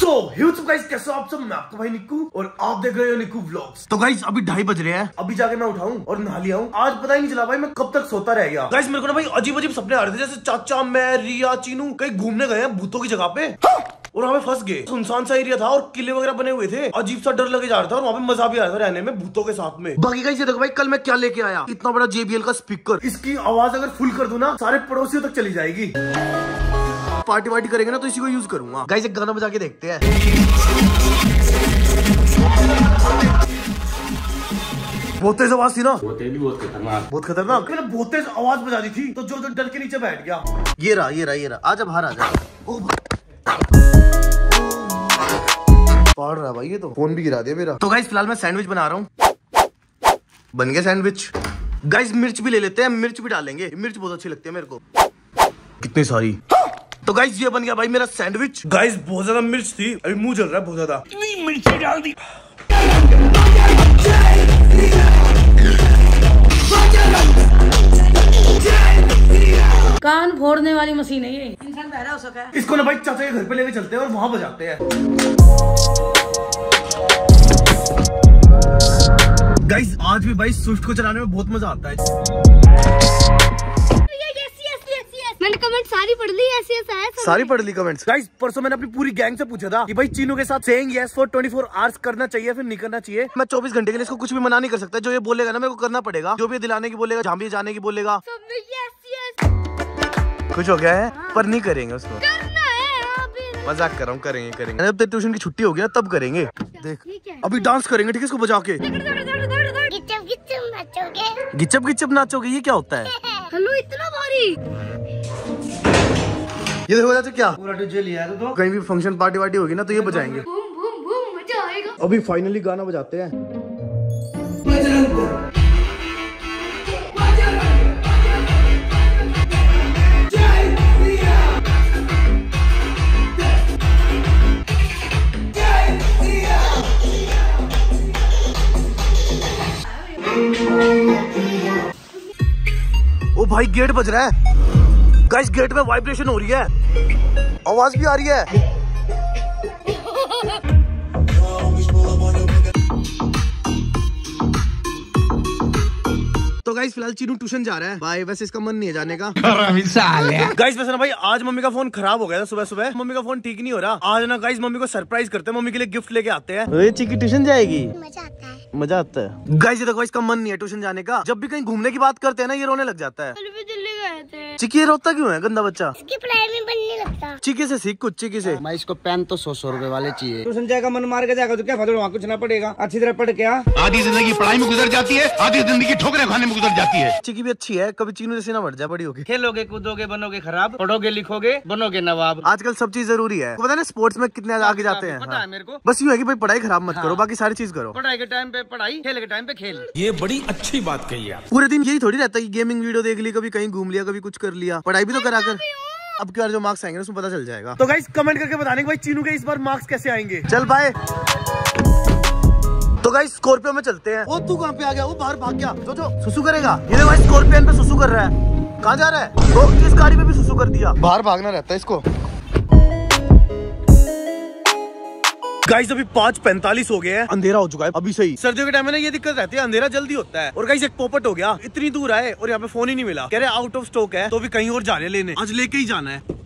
Guys कैसे हो आप सब। मैं आपका भाई निक्कू और आप देख रहे हो निक्कू व्लॉग्स। तो गाइस अभी 2:30 बज रहे हैं। अभी जाके मैं उठाऊं और नहा लिया हूं। आज पता ही नहीं चला भाई मैं कब तक सोता रह गया। गाइस मेरे को ना भाई अजीब अजीब सपने आ रहे थे, जैसे चाचा मैं रिया चीनू कहीं घूमने गए हैं भूतों की जगह पे और वहाँ पे फंस गए। सुनसान सा एरिया था और किले वगैरह बने हुए थे। अजीब सा डर लगे जा रहा था और वहाँ पे मजा भी आ रहा था रहने में भूतों के साथ में। बाकी गाइस ये देखो भाई कल मैं क्या लेके आया, इतना बड़ा JBL का स्पीकर। इसकी आवाज अगर फुल कर दूं ना सारे पड़ोसियों तक चली जाएगी। पार्टी वार्टी करेंगे ना तो इसी को यूज करूंगा। गाइस एक गाना बजा के देखते हैं। बहुत तेज आवाज थी ना, बहुत खतरनाक। मैंने बहुत तेज आवाज बजा दी थी तो जो डर के नीचे बैठ गया। ये रहा आजा बाहर आजा। पढ़ रहा भाई ये तो फोन भी गिरा दिया मेरा। तो गाइस फिलहाल मैं सैंडविच बना रहा हूँ। बन गया सैंडविच। गाइस मिर्च भी ले लेते हैं, मिर्च भी डालेंगे। मिर्च बहुत अच्छी लगती है मेरे को, कितनी सारी। तो गाइस ये बन गया भाई मेरा सैंडविच। गाइस बहुत ज्यादा मिर्च थी, अभी मुंह जल रहा है बहुत ज्यादा। इतनी मिर्ची डाल दी। कान फोड़ने वाली मशीन है ये। इंसान बहरा हो सका है। इसको ना भाई चाचा के घर पे लेके चलते हैं और वहां बजाते हैं। गाइस आज भी भाई स्विफ्ट को चलाने में बहुत मजा आता है। मैंने कमेंट सारी पढ़ ली। ऐसी है सारी पढ़ ली कमेंट्स। गाइस परसों मैंने अपनी पूरी गैंग से पूछा था कि भाई चीनू के साथ सेइंग यस फॉर 24 आवर्स करना चाहिए फिर नहीं करना चाहिए। मैं 24 घंटे के लिए इसको कुछ भी मना नहीं कर सकता। जो ये बोलेगा ना मेरे को करना पड़ेगा। जो भी दिलाने की बोलेगा, जहाँ भी जाने की बोलेगा, कुछ हो गया है पर नहीं करेंगे उसको। मजाक कर रहा हूँ, करेंगे। जब ट्यूशन की छुट्टी हो गया तब करेंगे। देख अभी डांस करेंगे ठीक है, इसको बजा के गिचप नाचोगे। ये क्या होता है? हेलो इतना भारी। ये देखो तो क्या पूरा डीजे लिया है। तो कहीं भी फंक्शन पार्टी वार्टी होगी ना तो ये बजाएंगे। बूम बूम बूम मजा आएगा। अभी फाइनली गाना बजाते हैं। ओ भाई गेट बज रहा है। गाइस गेट में वाइब्रेशन हो रही है, आवाज भी आ रही है। तो गाइस फिलहाल चीनू ट्यूशन जा रहा है भाई, वैसे इसका मन नहीं है जाने का। गाइस वैसे ना भाई आज मम्मी का फोन खराब हो गया था सुबह। मम्मी का फोन ठीक नहीं हो रहा। आज ना गाइस मम्मी को सरप्राइज करते हैं, मम्मी के लिए गिफ्ट लेके आते हैं। चिक्की ट्यूशन जाएगी, मजा आता है। गाइस ये देखो इसका मन नहीं है ट्यूशन जाने का। जब भी कहीं घूमने की बात करते हैं ना ये रोने लग जाता है। दिल्ली गए थे। चिक्की ये रोता क्यों है गंदा बच्चा? इसकी पढ़ाई में मन नहीं लगता। चिक्की से सीख कुछ। चिक्की से मैं इसको पेन तो 100 रुपए वाले चाहिए। ट्यूशन जाएगा मन मार के जाएगा तो क्या फायदा, वहाँ कुछ ना पड़ेगा। अच्छी तरह पढ़ क्या आधी जिंदगी पढ़ाई में गुजर जाती है, आधी जिंदगी ठोकरें खाने में गुजर जाती है। चिक्की भी अच्छी है, कभी चीनू जैसे ना बढ़ जाए बड़ी होगी। खेलोगे कूदोगे बनोगे खराब, पढ़ोगे लिखोगे बनोगे नवाब। आजकल सब चीज जरूरी है। पता है ना स्पोर्ट्स में कितने आगे जाते हैं। पता है मेरे को। बस यूँ है कि भाई पढ़ाई खराब मत करो, बाकी सारी चीज करो। पढ़ाई के टाइम पे पढ़ाई, खेल के टाइम पे खेल। ये बड़ी अच्छी बात कही आप। पूरे दिन यही थोड़ी रहता है कि गेमिंग वीडियो देख ली, कभी कहीं घूम लिया, कभी कुछ कर लिया। पढ़ाई भी तो करा कर। अब क्या जो मार्क्स आएंगे उसमें पता चल जाएगा। तो गाइस कमेंट करके बताने कि भाई चीनू के इस बार मार्क्स कैसे आएंगे। चल बाय। तो गाइस स्कॉर्पियो में चलते हैं। वो तू कहाँ पे आ गया? वो बाहर भाग गया। जो सुसु करेगा। ये देखो भाई स्कॉर्पियन पे सुसु कर रहा है। कहाँ जा रहा है? तो इस गाड़ी में भी सुसु कर दिया। बाहर भागना रहता है इसको। गाइस अभी 5:45 हो गए हैं, अंधेरा हो चुका है अभी सही। सर्दियों के टाइम में ना ये दिक्कत रहती है, अंधेरा जल्दी होता है। और गाइस एक पोपट हो गया, इतनी दूर आए और यहाँ पे फोन ही नहीं मिला। कह रहे आउट ऑफ स्टॉक है, तो भी कहीं और जा रहे लेने। आज लेके ही जाना है।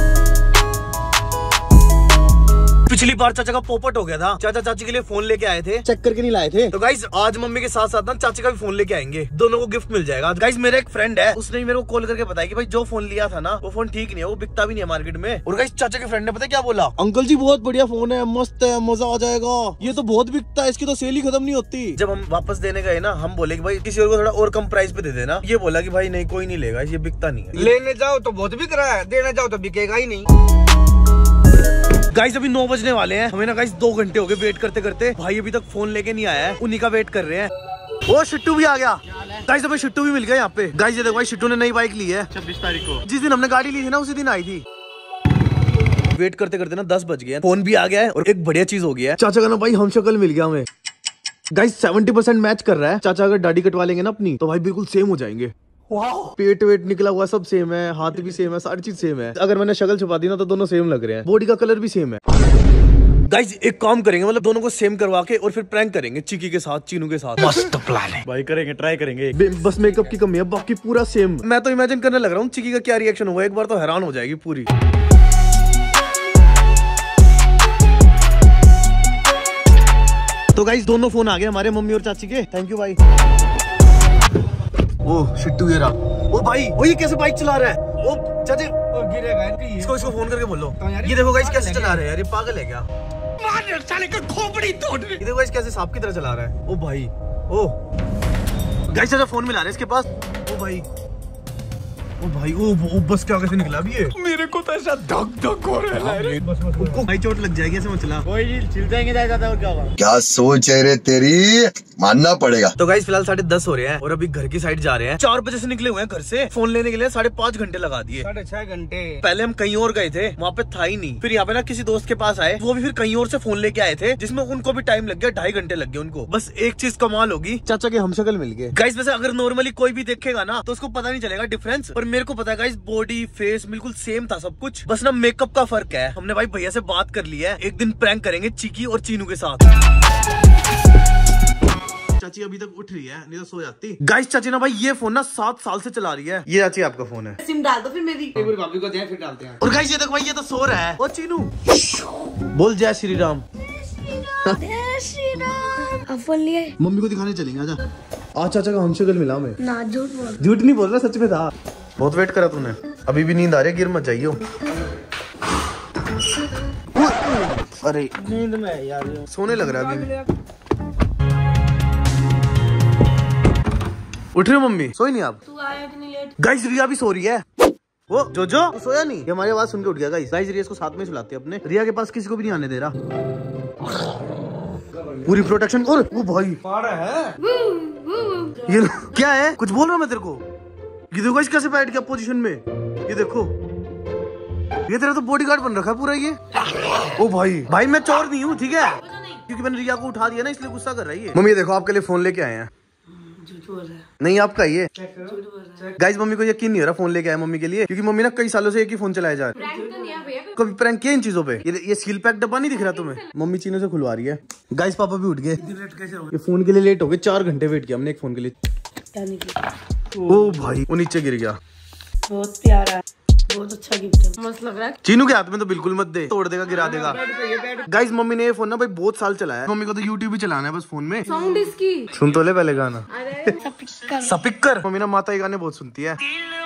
पिछली बार चाचा का पोपट हो गया था, चाचा चाची के लिए फोन लेके आए थे, चेक करके नहीं लाए थे। तो गाइस आज मम्मी के साथ साथ ना चाची का भी फोन लेके आएंगे, दोनों को गिफ्ट मिल जाएगा। गाइस मेरा एक फ्रेंड है, उसने मेरे को कॉल करके बताया कि भाई जो फोन लिया था ना वो फोन ठीक नहीं है, वो बिकता भी नहीं है मार्केट में। और गाइस चाचा के फ्रेंड ने पता क्या बोला? अंकल जी बहुत बढ़िया फोन है, मस्त है, मजा आ जाएगा, ये तो बहुत बिकता है, इसकी तो सेल ही खत्म नहीं होती। जब हम वापस देने गए ना, हम बोले कि भाई किसी और को थोड़ा और कम प्राइस पे दे देना। ये बोला कि भाई नहीं कोई नहीं लेगा, ये बिकता नहीं है। लेने जाओ तो बहुत बिक रहा है, देने जाओ तो बिकेगा ही नहीं। गाइस अभी 9 बजने वाले हैं। हमें ना गाइस 2 घंटे हो गए वेट करते करते। भाई अभी तक फोन लेके नहीं आया है, उन्हीं का वेट कर रहे हैं। वो शिट्टू भी आ गया। गाइस अभी शिट्टू भी मिल गया यहाँ पे। गाइस ये देखो भाई शिट्टू ने नई बाइक ली है 26 तारीख को। जिस दिन हमने गाड़ी ली थी ना उसी दिन आई थी। वेट करते करते ना 10 बज गए, फोन भी आ गया है और एक बढ़िया चीज हो गया है, चाचा का ना भाई हम शक्ल मिल गया हमें। गाइस 70% मैच कर रहा है। चाचा अगर दाढ़ी कटवा लेंगे ना अपनी तो भाई बिल्कुल सेम हो जाएंगे। पेट वेट निकला हुआ सब सेम है, हाथ भी सेम है, सारी चीज सेम है। अगर मैंने शक्ल छुपा दी ना तो दोनों सेम लग रहे हैं, बॉडी का कलर भी सेम है। गाइस एक काम करेंगे, मतलब दोनों को सेम करवा के और फिर प्रैंक करेंगे चिकी के साथ, चीनू के साथ। मस्त प्लान है भाई, करेंगे, ट्राई करेंगे। बस मेकअप की कमी है, बाकी पूरा सेम। मैं तो इमेजिन करने लग रहा हूँ चिकी का क्या रिएक्शन होगा, एक बार तो हैरान हो जाएगी पूरी। तो गाइस दोनों फोन आ गए हमारे, मम्मी और चाची के। थैंक यू भाई। ओह शिट्टू ये रहा। ओ भाई, वो ये कैसे बाइक चला रहा है? ओ चाची इसको फोन करके बोलो। ये देखो गाइस कैसे चला रहा है यार, ये पागल है क्या? साले का खोपड़ी तोड़। ये देखो गाइस कैसे सांप की तरह चला रहा है। ओ भाई, ओ गाइस चाचा फोन मिला रहे हैं इसके पास। ओ भाई, ओ भाई, ओ बस क्या कैसे निकला अभी ये? मेरे को तो ऐसा धक धक हो रहा है। उनको भाई चोट लग जाएगी ऐसे मत चला। कोई चिल जाएंगे ज्यादा और क्या होगा। क्या सोच है रे तेरी, मानना पड़ेगा। तो गाइस फिलहाल 10:30 हो रहे हैं और अभी घर की साइड जा रहे हैं। 4 बजे से निकले हुए हैं घर से। फोन लेने के लिए 5.5 घंटे लगा दिए। 6.5 घंटे। पहले हम कहीं और गए थे, वहाँ पे था ही नहीं। फिर यहाँ पे ना किसी दोस्त के पास आए, वो भी फिर कहीं और से फोन लेके आए थे, जिसमें उनको भी टाइम लग गया, 2.5 घंटे लग गए उनको। बस एक चीज कमाल होगी, चाचा के हमशक्ल मिल गए। गाइस वैसे अगर नॉर्मली कोई भी देखेगा ना तो उसको पता नहीं चलेगा डिफरेंस, पर मेरे को पता है गाइस, बॉडी फेस बिल्कुल सेम था सब कुछ, बस ना मेकअप का फर्क है। हमने भाई भैया से बात कर ली है, एक दिन प्रैंक करेंगे चिकी और चीनू के साथ। चाची अभी तक उठ रही है, नहीं तो सो जाती। गाइस चाची ना भाई ये फोन ना 7 साल से चला रही है। ये चाची आपका फोन है। सिम डाल दो फिर मेरी। पूरी भाभी को दें फिर डालते हैं। और गाइस ये देखो भाई, ये तो सो रहा है। ओ चीनू बोल जय श्री राम। फोन लिए मम्मी को दिखाने चलेंगे, आजा। आज चाचा का हमशक्ल मिला हमें। ना झूठ बोल। झूठ नहीं बोल रहा, सच में था। बहुत वेट करा तूने, अभी भी नींद आ रही है, गिर मत जाइयो। अरे नींद में यार सोने लग रहा है अभी। उठ रहे हो मम्मी? सोई नहीं आप? तू आया कि नहीं लेट? गाइस रिया भी सो रही है। वो जो तू सोया नहीं? ये हमारी आवाज सुन के उठ गया। गाइस रिया इसको साथ में सुलाते हैं अपने। रिया के पास किसी को भी नहीं आने दे रहा, पूरी प्रोटेक्शन। और वो भाई है ये क्या है? कुछ बोल रहा मैं तेरे को। ये देखो गाइस कैसे बैठ गया पोजीशन में, ये देखो। ये तेरा तो बॉडीगार्ड बन रखा है पूरा ये। ओ भाई मैं चोर नहीं हूँ, ठीक है, क्योंकि मैंने रिया को उठा दिया ना, इसलिए गुस्सा कर रही है। मम्मी ये देखो आपके लिए फोन लेके आए हैं। झूठ बोल रहा है। नहीं आपका ये। झूठ बोल रहा है। गाइस मम्मी को यकीन नहीं हो रहा, फोन लेके आए मम्मी के लिए, क्योंकि मम्मी ना कई सालों से एक ही फोन चलाया जा रहा है। प्रैंक तो नहीं है भैया। कभी प्रैंक किया इन चीजों पे? ये सील पैक डब्बा नहीं दिख रहा तुम्हें? मम्मी चीनों से खुलवा रही है। गाइस पापा भी उठ गए। ये फोन के लिए लेट हो गए, 4 घंटे वेट किया हमने एक फोन के लिए। ओ भाई वो नीचे गिर गया। बहुत प्यारा, बहुत अच्छा गिफ्ट है, मस्त लग रहा है। चीनू के हाथ में तो बिल्कुल मत दे, तोड़ देगा, गिरा देगा। गाइस मम्मी ने ये फोन ना भाई बहुत साल चलाया है। मम्मी को तो यूट्यूब ही चलाना है बस फोन में। साउंड इसकी सुन तो ले पहले गाना। अरे सपिक्कर। मम्मी ना माता के गाने बहुत सुनती है।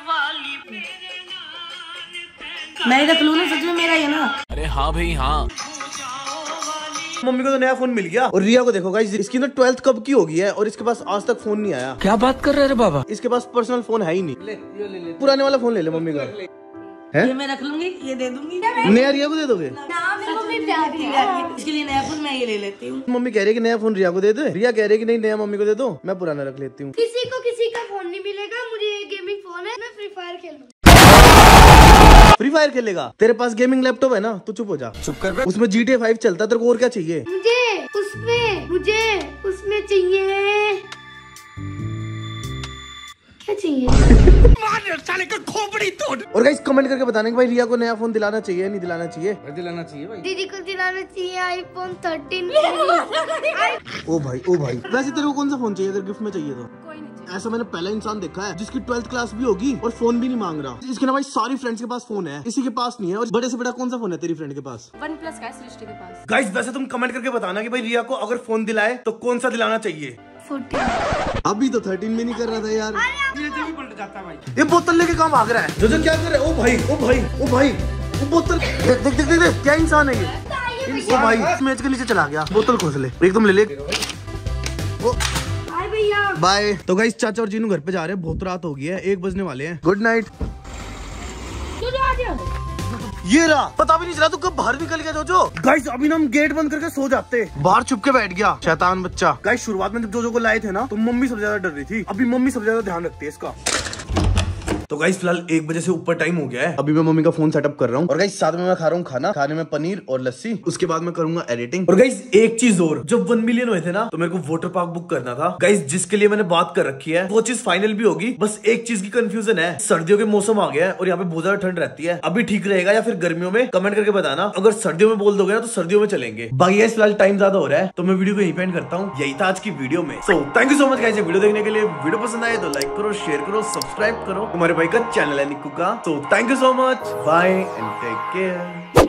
मैं रख लूँ ना, सच में मेरा है ना। अरे हाँ भाई हाँ। मम्मी को तो नया फोन मिल गया। और रिया को देखो गाइस, इसकी ना 12th कब की होगी है और इसके पास आज तक फोन नहीं आया। क्या बात कर रहे रे बाबा? इसके पास पर्सनल फोन है ही नहीं। पुराने वाला फोन ले ले मम्मी का। है? ये मैं रख लूंगी, ये दे दूंगी। नया रिया को दे दोगे? मम्मी प्यारी है। इसके लिए नया फोन मैं ये ले लेती हूँ। मम्मी कह रही है कि नया फोन रिया को दे दे। रिया कह रही है कि नहीं नया मम्मी को दे दो, मैं पुराना रख लेती हूँ। किसी को किसी का फोन नहीं मिलेगा, मुझे ये गेमिंग फोन है, मैं फ्री फायर खेलूंगा। फ्री फायर खेलेगा? तेरे पास गेमिंग लैपटॉप है ना, तू चुप हो जा। चुप कर। उसमें GTA 5 चलता है, तेरे को और क्या चाहिए? मुझे उसमें चाहिए, क्या चाहिए? साले का खोपड़ी तोड़। और गाइस कमेंट करके बताने कि भाई रिया को नया फोन दिलाना चाहिए नहीं दिलाना चाहिए। दिलाना चाहिए भाई। दीदी को दिलाना चाहिए iPhone 13। ओ भाई वैसे तेरे को कौन सा फोन चाहिए अगर गिफ्ट में चाहिए तो? कोई नहीं चाहिए। ऐसा मैंने पहला इंसान देखा है जिसकी 12th क्लास भी होगी और फोन भी नहीं मांग रहा। इसके ना भाई सारी फ्रेंड्स के पास फोन है, किसी के पास नहीं है। और बड़े से बड़ा कौन सा फोन है तेरी फ्रेंड के पास? OnePlus का है सृष्टि के पास। गाइस वैसे तुम कमेंट करके बताना कि भाई रिया को अगर फोन दिलाए तो कौन सा दिलाना चाहिए। 14। अभी तो 13 में नहीं कर रहा था यार। भी पलट जाता भाई। ये बोतल लेके काम भाग रहा है। जो क्या कर रहा है? ओ भाई वो बोतल देख क्या इंसान है ये। ओ भाई मैच के नीचे चला गया। बोतल खोस ले, एकदम ले ले। भैया बाय। तो गाइस चाचा और जीनू घर पे जा रहे हैं, बहुत रात हो गई है, 1 बजने वाले हैं। Good night. ये रहा, पता भी नहीं चला तू कब बाहर निकल गया जोजो। गाइस अभी ना हम गेट बंद करके सो जाते, बाहर छुप के बैठ गया शैतान बच्चा। गाइस शुरुआत में जब जोजो को लाए थे ना तो मम्मी सबसे ज्यादा डर रही थी, अभी मम्मी सबसे ज्यादा ध्यान रखती है इसका। तो गाइस फिलहाल 1 बजे से ऊपर टाइम हो गया है। अभी मैं मम्मी का फोन सेटअप कर रहा हूँ और गाइस साथ में मैं खा रहा हूँ खाना, खाने में पनीर और लस्सी। उसके बाद मैं करूंगा एडिटिंग। और गाइस एक चीज और, जब 1 मिलियन हुए थे ना तो मेरे को वाटर पार्क बुक करना था गाइस, जिसके लिए मैंने बात कर रखी है। वो चीज फाइनल भी होगी, बस एक चीज की कंफ्यूजन है। सर्दियों के मौसम आ गया है और यहाँ पे बहुत ज्यादा ठंड रहती है। अभी ठीक रहेगा या फिर गर्मियों में, कमेंट करके बताना। अगर सर्दियों में बोल दोगे ना तो सर्दियों में चलेंगे। बाकी गाइस फिलहाल टाइम ज्यादा हो रहा है तो मैं वीडियो को यहीं पे एंड करता हूँ। यही था आज की वीडियो में। So thank you so much guys video देखने के लिए। वीडियो पसंद आए तो लाइक करो, शेयर करो, सब्सक्राइब करो। तुम्हारे भाई का चैनल है निक्कू का। तो thank you so much, bye and take care.